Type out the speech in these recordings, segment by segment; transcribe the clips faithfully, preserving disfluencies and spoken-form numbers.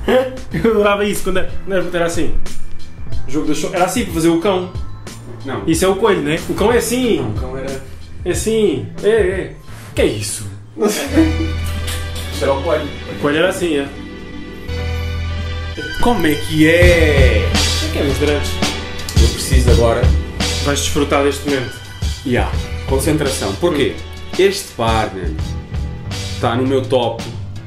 Eu adorava isso quando era, quando era assim. O jogo da show era assim para fazer o cão. Não. Isso é o coelho, né? O cão é assim. Não, o cão era... É assim. É, é. O que é isso? Não sei. Isto era o coelho. O coelho era assim, é. Como é que é? O que é meus direitos? Eu preciso agora... Vais desfrutar deste momento. Yeah. Concentração. Porquê? Este par, man, está no meu top.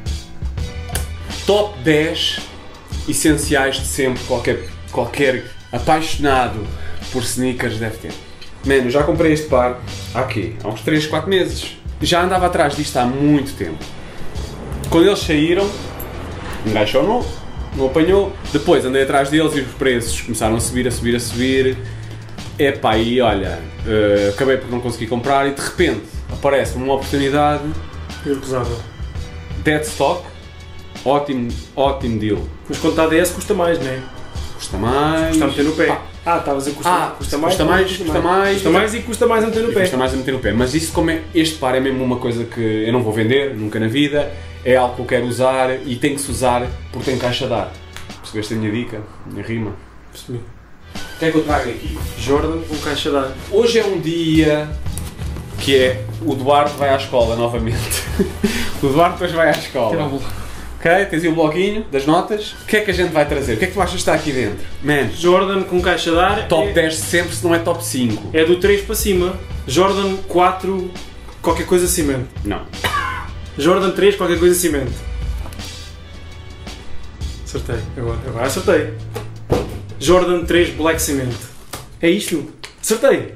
Top dez essenciais de sempre. Qualquer, qualquer apaixonado por sneakers deve ter. Mano, eu já comprei este par há quê? Há uns três, quatro meses. Já andava atrás disto há muito tempo. Quando eles saíram, um gajo não, não apanhou. Depois andei atrás deles e os preços começaram a subir, a subir, a subir. Epá, e olha, uh, acabei por não conseguir comprar e de repente aparece-me uma oportunidade. Irrecusável. Dead stock, ótimo, ótimo deal. Mas quando está a D S custa mais, não é? Custa mais. Custa a meter no pé. Pá. Ah, estavas a dizer custa, Ah, custa mais. custa mais, custa mais. Custa mais e custa mais a meter no E pé. custa mais a meter no pé. Mas isso, como é, este par é mesmo uma coisa que eu não vou vender, nunca na vida. É algo que eu quero usar e tem que se usar porque tem caixa de ar. Percebeste a minha dica? A minha rima? Percebi. O que é que eu trago aqui? Jordan com caixa de ar. Hoje é um dia que é o Duarte vai à escola novamente. O Duarte depois vai à escola. Ok? Tens aí o bloquinho das notas. O que é que a gente vai trazer? O que é que tu achas que está aqui dentro? Man, Jordan com caixa de ar. top é, dez sempre, se não é top cinco. é do três para cima. Jordan quatro, qualquer coisa cimento. Não. Jordan três, qualquer coisa cimento. Acertei. Agora, agora acertei. Jordan três Black Cement. É isto? Acertei!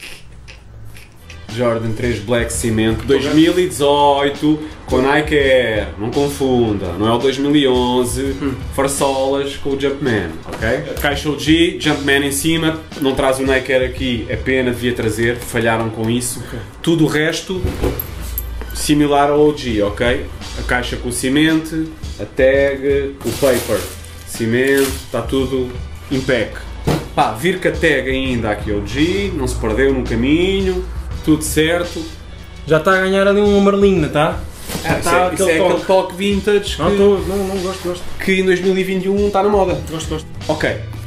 Jordan três Black Cement dois mil e dezoito com Nike Air, não confunda, não é o dois mil e onze, hum. farsolas com o Jumpman, ok? Caixa O G, Jumpman em cima, não traz o Nike Air aqui, é pena, devia trazer, falharam com isso. Okay. Tudo o resto similar ao O G, ok? A caixa com o cimento, a tag, o paper, cimento, está tudo impec. Pá, vir com a tag ainda aqui O G, não se perdeu no caminho. Tudo certo. Já está a ganhar ali um amarelinho, não está? Ah, isso é, isso é aquele toque vintage que, não, tô, não, não gosto, gosto. que em dois mil e vinte e um está na moda. Gosto, gosto. Ok.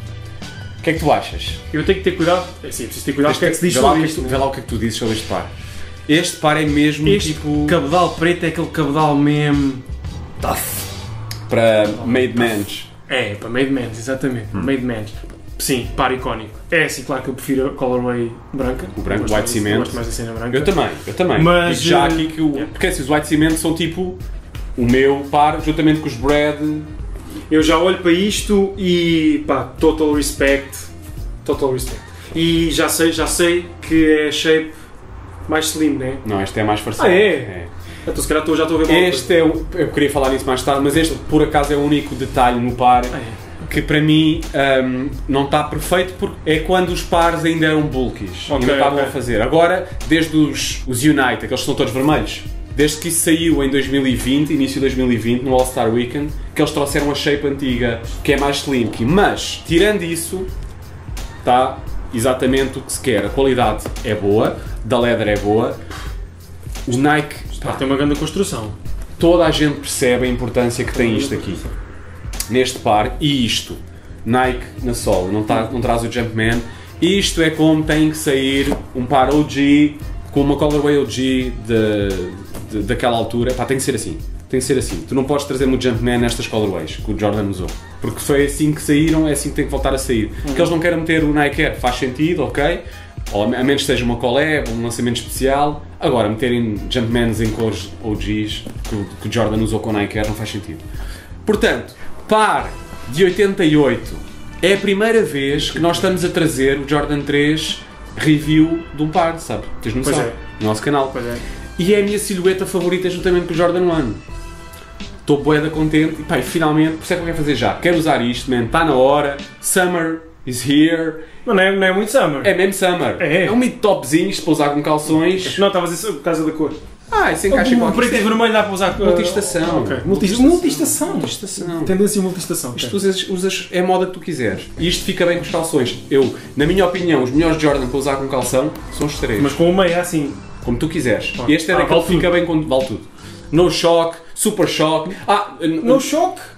O que é que tu achas? Eu tenho que ter cuidado. É, sim, preciso ter cuidado com o que é que se diz vê sobre lá isto. Vê lá o que é que tu dizes sobre este par. Este par é mesmo este tipo... cabedal preto é aquele cabedal mesmo... tough. Para made mans. É, para made mans, exatamente. Hum. Made mans. Sim, par icónico. É assim, claro que eu prefiro a colorway branca. O branco, white cement. Gosto mais da cena branca. Eu também, eu também. Mas digo já aqui que o... Yeah. Porque assim, os white cement são tipo o meu par, juntamente com os bread. Eu já olho para isto e pá, total respect. Total respect. E já sei, já sei que é shape mais slim, né? Não, este é mais farcido. Ah, é? é. Então se calhar estou, já estou a ver mal. Este é o... Eu queria falar nisso mais tarde, mas este por acaso é o único detalhe no par. Ah, é. Que para mim um, não está perfeito porque é quando os pares ainda eram bulkies, okay, ainda estavam okay. a fazer. Agora, desde os, os Unite, aqueles que são todos vermelhos, desde que isso saiu em dois mil e vinte, início de dois mil e vinte, no All-Star Weekend, que eles trouxeram a shape antiga, que é mais slinky. Mas, tirando isso, está exatamente o que se quer. A qualidade é boa, da leather é boa, o Nike... Pá, tem uma grande construção. Toda a gente percebe a importância que tem isto aqui. Neste par, e isto, Nike na sola, não, tá, não traz o Jumpman, isto é como tem que sair um par O G, com uma colorway O G de, de, daquela altura, pá, tem que ser assim, tem que ser assim, tu não podes trazer-me o Jumpman nestas colorways que o Jordan usou, porque foi assim que saíram, é assim que tem que voltar a sair, porque eles não querem meter o Nike Air, faz sentido, ok, ou a menos que seja uma collab, um lançamento especial, agora meterem Jumpmans em cores O Gs, que, que o Jordan usou com o Nike Air, não faz sentido. Portanto, par de oitenta e oito, é a primeira vez que nós estamos a trazer o Jordan três review de um par, sabe? Tens noção? Pois é. No nosso canal. Pois é. E é a minha silhueta favorita juntamente com o Jordan um. Estou bué da contente e pá, e finalmente, por isso é que eu quero fazer já. Quero usar isto, man, está na hora, summer is here. Não é, não é muito summer. É mesmo summer. É, é um mid topzinho para usar com calções. Não, estava a dizer por causa da cor. Ah, isso encaixa com o preto e vermelho dá para usar multiestação. Okay. Multi multiestação. Multiestação. Tendência multiestação. Isto okay. usas, usas é a moda que tu quiseres. E isto fica bem com os calções. Eu, na minha opinião, os melhores Jordan para usar com calção são os três. Mas com o meio é assim. Como tu quiseres. Ah. Este é ah, daquele vale que fica bem com vale tudo. No shock, super shock. Ah, no shock?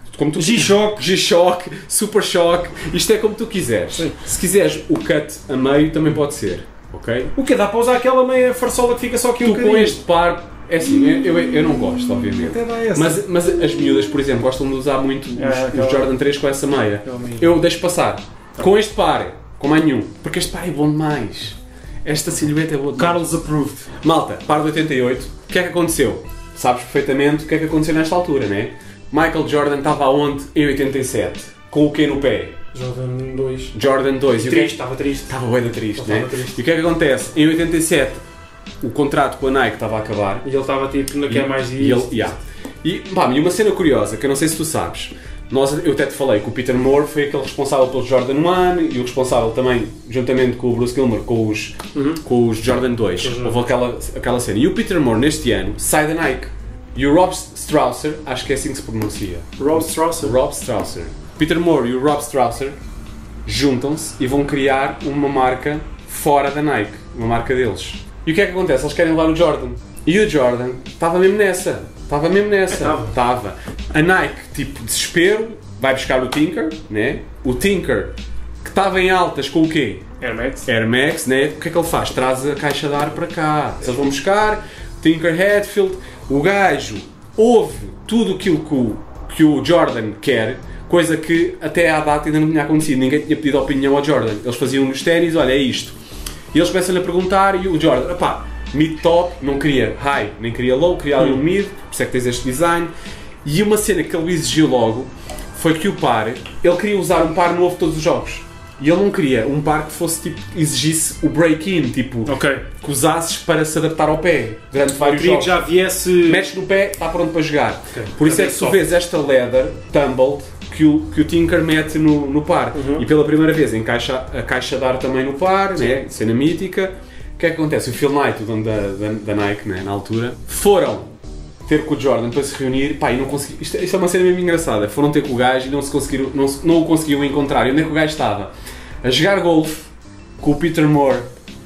como tu G-Shock, G-Shock, Super Shock, isto é como tu quiseres. Sim. Se quiseres o cut a meio também pode ser, ok? O que dá para usar aquela meia farsola que fica só aqui um bocadinho. Com este par, é assim, eu, eu, eu não gosto, obviamente. Até dá essa. Mas, mas as miúdas, por exemplo, gostam de usar muito os, ah, os Jordan três com essa meia. Eu deixo passar. Com este par, com mais nenhum, porque este par é bom demais. Esta silhueta é boa demais. Carlos approved. Malta, par de oitenta e oito, o que é que aconteceu? Sabes perfeitamente o que é que aconteceu nesta altura, não é? Michael Jordan estava aonde em oitenta e sete? Com o quê no pé? Jordan dois. Jordan dois. E triste, estava triste. Estava bem triste, estava né? triste. E o que é que acontece? Em oitenta e sete, o contrato com a Nike estava a acabar. E ele estava tipo, não quer mais dias. E, ele, yeah. e, pá, e uma cena curiosa, que eu não sei se tu sabes. Nós, eu até te falei que o Peter Moore foi aquele responsável pelo Jordan um e o responsável também, juntamente com o Bruce Gilmore, com os, uhum. com os Jordan dois. Uhum. Houve aquela, aquela cena. E o Peter Moore, neste ano, sai da Nike. E o Rob Strausser, acho que é assim que se pronuncia. Rob Strausser? Rob Strausser. Peter Moore e o Rob Strausser juntam-se e vão criar uma marca fora da Nike. Uma marca deles. E o que é que acontece? Eles querem levar o Jordan. E o Jordan estava mesmo nessa. Estava mesmo nessa. Estava. A Nike, tipo, desespero, vai buscar o Tinker, né? O Tinker, que estava em altas com o quê? Air Max. Air Max, né? O que é que ele faz? Traz a caixa de ar para cá. Eles vão buscar Tinker Hatfield. O gajo ouve tudo aquilo que o, que o Jordan quer, coisa que até à data ainda não tinha acontecido. Ninguém tinha pedido opinião ao Jordan. Eles faziam nos ténis, olha, é isto. E eles começam-lhe a perguntar e o Jordan, pá, mid-top, não queria high, nem queria low, queria ali um mid, por isso é que tens este design. E uma cena que ele exigiu logo foi que o par, ele queria usar um par novo todos os jogos. E ele não queria um par que fosse tipo, exigisse o break-in, tipo, okay. que usasses para se adaptar ao pé durante vários queria jogos. Que já viesse... Metes no pé, está pronto para jogar. Okay. Por isso é que tu vês esta leather tumbled que o, que o Tinker mete no, no par. Uhum. E pela primeira vez encaixa a caixa de ar também no par, né? Cena mítica. O que é que acontece? O Phil Knight, o dono da, da, da Nike, né? Na altura, foram ter com o Jordan para se reunir, pá, e não conseguiram. Isto, isto é uma cena mesmo engraçada. Foram ter com o gajo e não, se conseguiram, não, não o conseguiam encontrar. E onde é que o gajo estava? A jogar golfe com o Peter Moore.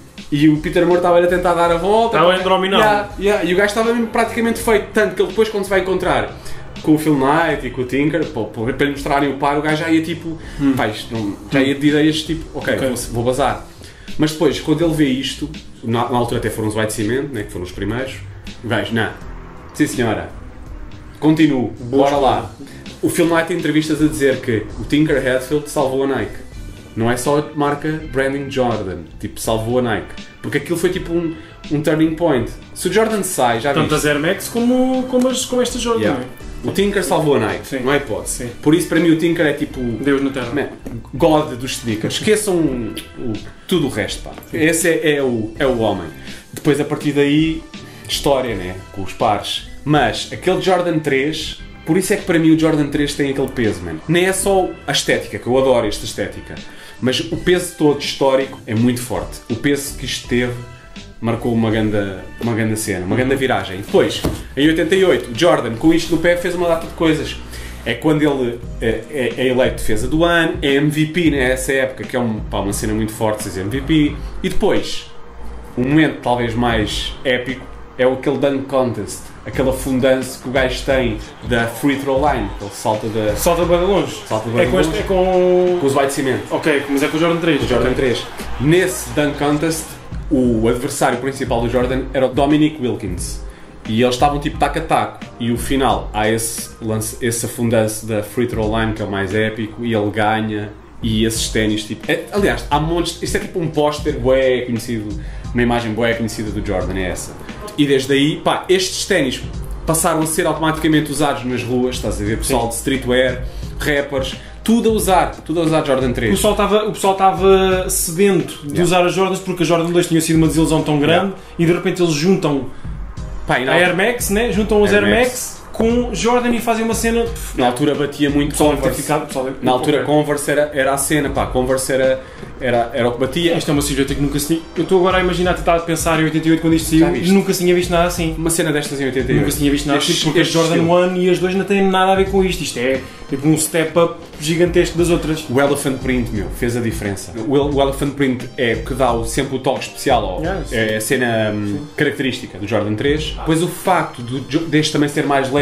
E o Peter Moore estava a tentar dar a volta. Estava a endrominar. Yeah, yeah, e o gajo estava mesmo praticamente feito. Tanto que ele depois, quando se vai encontrar com o Phil Knight e com o Tinker, pô, pô, para lhe mostrarem o par, o gajo já ia tipo. Hum. Pá, isto não, já ia de ideias tipo, ok, okay. Vou, vou bazar. Mas depois, quando ele vê isto, na, na altura até foram os White Cement, né, que foram os primeiros, o gajo, não, sim senhora, continuo, bora lá. O Phil Knight tem entrevistas a dizer que o Tinker Hatfield salvou a Nike. Não é só a marca branding Jordan, tipo, salvou a Nike. Porque aquilo foi tipo um, um turning point. Se o Jordan sai, já tanto as Air Max como, como, as, como esta Jordan. Yeah. O Tinker salvou a Nike, sim. Não é hipótese. Sim. Por isso, para mim, o Tinker é tipo... Deus na Terra. Man, God dos sneakers. Esqueçam o, o, tudo o resto, pá. Sim. Esse é, é, o, é o homem. Depois, a partir daí, história, né? Com os pares. Mas, aquele Jordan três... Por isso é que para mim o Jordan três tem aquele peso, man. Nem é só a estética, que eu adoro esta estética. Mas o peso todo histórico é muito forte. O peso que isto teve marcou uma grande, uma grande cena, uma grande viragem. E depois, em oitenta e oito, o Jordan, com isto no pé, fez uma data de coisas. É quando ele é, é, é eleito defesa do ano, é M V P nessa época, que é um, pá, uma cena muito forte, ser M V P. E depois, um momento talvez mais épico, é aquele dunk contest. Aquele afundance que o gajo tem da free throw line, ele salta da... Salta bem longe. Salta bem é com longe. Este, é com... Com os White Cement. Ok, mas é com o Jordan três. O Jordan três. Nesse dunk contest, o adversário principal do Jordan era o Dominic Wilkins. E eles estavam tipo taco a taco. E o final, há esse, lance, esse afundance da free throw line que é o mais épico e ele ganha. E esses ténis, tipo... É, aliás, há montes... Isto é tipo um póster bué conhecido, uma imagem bué conhecida do Jordan, é essa. E desde aí, pá, estes ténis passaram a ser automaticamente usados nas ruas, estás a ver? Pessoal de streetwear, rappers, tudo a usar, tudo a usar Jordan três. O pessoal estava, o pessoal estava sedento de yeah. usar as Jordans porque a Jordan dois tinha sido uma desilusão tão grande yeah. e de repente eles juntam pá, a Air Max, né? Juntam os Air, Air Max, Max com Jordan e fazem uma cena... Na altura batia muito Converse. Ficado, na altura okay. Converse era, era a cena, pá, Converse era, era, era o que batia. Isto é uma silhueta que nunca se tinha... Eu estou agora a imaginar, a tentar pensar em oitenta e oito quando isto saiu e nunca se tinha visto nada assim. Uma cena destas em oitenta e oito. Nunca se tinha visto nada assim, porque as Jordan um e as dois não têm nada a ver com isto. Isto é tipo um step up gigantesco das outras. O Elephant Print, meu, fez a diferença. O, o Elephant Print é o que dá o, sempre o toque especial, ao, yeah, é a cena um, característica do Jordan três. Ah. Pois o facto do, deste também ser mais leve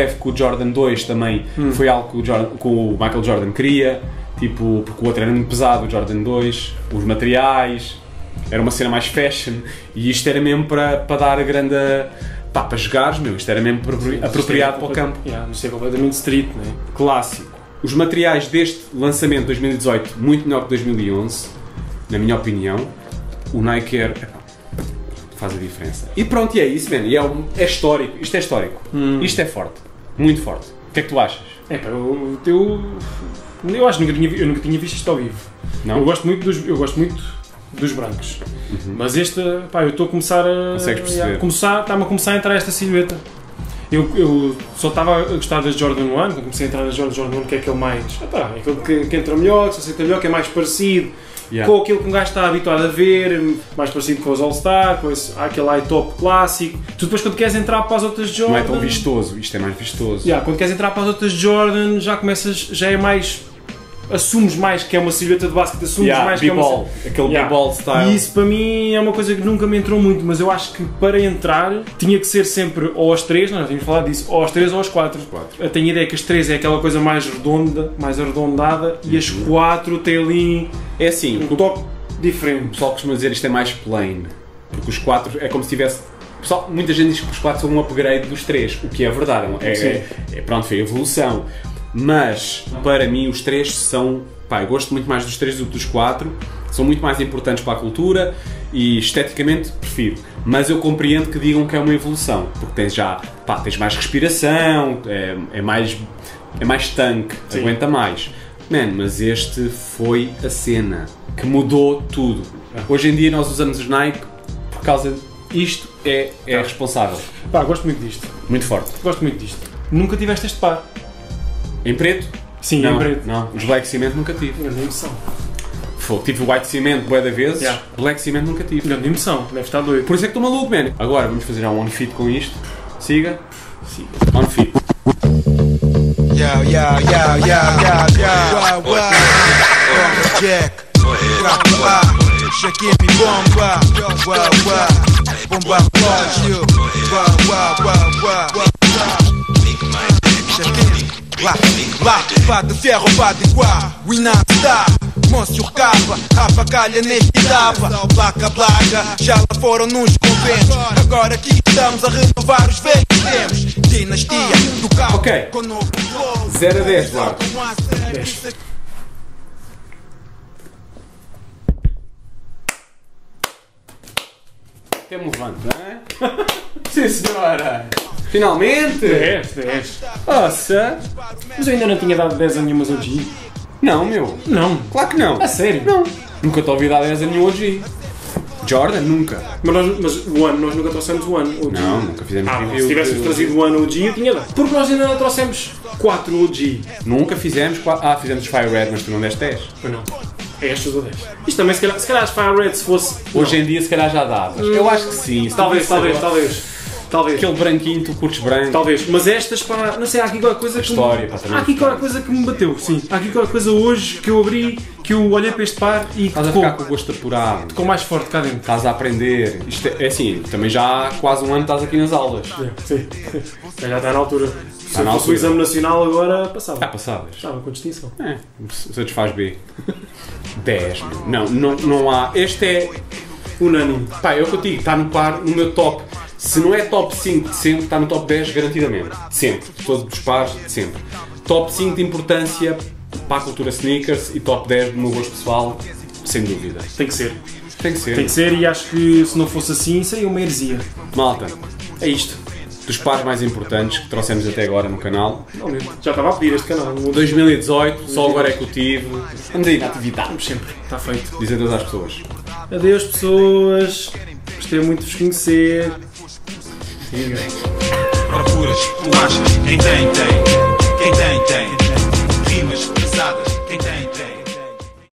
leve que o Jordan dois também hum. foi algo que o, Jordan, que o Michael Jordan queria, tipo, porque o outro era muito pesado, o Jordan dois, os materiais, era uma cena mais fashion, e isto era mesmo para, para dar a grande... Pá, para jogares, meu, isto era mesmo Sim, apropriado é para o campo. Yeah, isto é completamente street, não é? Clássico. Os materiais deste lançamento de dois mil e dezoito, muito melhor que dois mil e onze, na minha opinião. O Nike Air faz a diferença. E pronto, e é isso, man. E é, um, é histórico. Isto é histórico. Hum. Isto é forte. Muito forte. O que é que tu achas? É pá, eu, eu, eu acho que nunca tinha, eu nunca tinha visto isto ao vivo. Não? Eu gosto muito dos, eu gosto muito dos brancos. Uhum. Mas este, pá, eu estou a começar a... Consegues perceber? Começar, está-me a começar a entrar esta silhueta. Eu, eu só estava a gostar das Jordan um, quando comecei a entrar nas Jordan, Jordan um, que é aquele mais... Ah, pá, é aquele que, que entra melhor, que se aceita melhor, que é mais parecido yeah. com aquilo que um gajo está habituado a ver, mais parecido com os All-Star, com esse, aquele high top clássico. Tu depois quando queres entrar para as outras Jordan... Não é tão vistoso, isto é mais vistoso. Yeah, quando queres entrar para as outras Jordan, já começas, já é mais... Assumes mais que é uma silhueta de basquete, assumes yeah, mais que é uma... aquele yeah. b-ball style. E isso para mim é uma coisa que nunca me entrou muito, mas eu acho que para entrar tinha que ser sempre ou aos três, nós tínhamos falado disso, ou aos três ou aos quatro. quatro. Eu tenho a ideia que as três é aquela coisa mais redonda, mais arredondada, uhum. e as quatro tem ali é assim, um toque diferente. O pessoal costuma dizer isto é mais plain, porque os quatro é como se tivesse... Pessoal, muita gente diz que os quatro são um upgrade dos três, o que é verdade, é, é, é, pronto, foi a evolução. Mas, para mim, os três são... Pá, eu gosto muito mais dos três do que dos quatro. São muito mais importantes para a cultura e, esteticamente, prefiro. Mas eu compreendo que digam que é uma evolução. Porque tens já... Pá, tens mais respiração, é, é mais... É mais tanque, Sim. aguenta mais. Man, mas este foi a cena que mudou tudo. Hoje em dia nós usamos os Nike por causa disto, é, é ah. responsável. Pá, gosto muito disto. Muito forte. Gosto muito disto. Nunca tiveste este par. Em preto? Sim, não, em preto. Não, os Black Cement nunca tive. Grande emoção. Foi, tive o White Cement bué de vezes, yeah. Black Cement nunca tive. Grande emoção, deve estar doido. Por isso é que estou maluco, man. Agora vamos fazer um on-fit com isto. Siga. Siga. On-fit. Yeah, yeah, yeah, yeah, yeah, yeah. Wow, wow. Bomba Jack. Bomba. Shaquille bomba. Wow, wow. Bomba Roger. Wow, wow, wow, wow. Lá, lá, pá de ferro, pá de guá, we not stop. Monstro capa, rapa calha neste etapa. Placa, placa, já lá foram nos conventos. Agora aqui estamos a renovar os velhos tempos. Dinastia do carro. Ok, zero a dez, Duarte. dez. Tem um levante, não é? Sim, senhora! Finalmente! dez, dez. Nossa! Mas eu ainda não tinha dado dez a nenhuma O G. Não, meu. Não. Claro que não. A sério? Não. Nunca te ouvi dar dez a nenhum O G. Jordan, nunca. Mas, nós, mas o ano, nós nunca trouxemos o ano O G. Não, nunca fizemos ah, review. Se tivéssemos trazido o ano O G, eu tinha dado. Porque nós ainda não trouxemos quatro O G. Nunca fizemos quatro. Ah, fizemos Fire Red, mas tu não deste dez. Pois não. É estes ou dez. Isto também, se calhar, se calhar as Fire Red, se fosse... Hoje não. em dia, se calhar já davas. Hum, eu acho que sim. Talvez, talvez, talvez. Talvez. Aquele branquinho, tu curtes branco. Talvez, mas estas, pá, não sei, há aqui qualquer coisa que história, me... pá, Há aqui qualquer coisa que me bateu, sim. Há aqui qualquer coisa hoje que eu abri, que eu olhei para este par e estás a ficar com o gosto apurado. Ficou mais forte cá dentro. Estás a aprender. Isto é, é assim, também já há quase um ano estás aqui nas aulas. É, sim. Já está na altura. Se eu fosse o exame nacional agora, passava. Ah, passavas. Estava com distinção. É, satisfaz B. dez, não, não, não há. Este é unânime. Pá, eu contigo, está no par, no meu top. Se não é top cinco de sempre, está no top dez garantidamente. Sempre. Todos os pares, sempre. Top cinco de importância para a cultura sneakers e top dez do meu gosto pessoal, sem dúvida. Tem que ser. Tem que ser. Tem que ser e acho que se não fosse assim, seria uma heresia. Malta, é isto. Dos pares mais importantes que trouxemos até agora no canal. Não mesmo. Já estava a pedir este canal. dois mil e dezoito, só agora é que eu tive. Vamos aí na atividade. Vamos sempre. Está feito. Diz adeus às pessoas. Adeus pessoas. Gostei muito de vos conhecer. Procuras, tu achas, quem tem, tem. Quem tem, tem. Rimas pesadas, quem tem.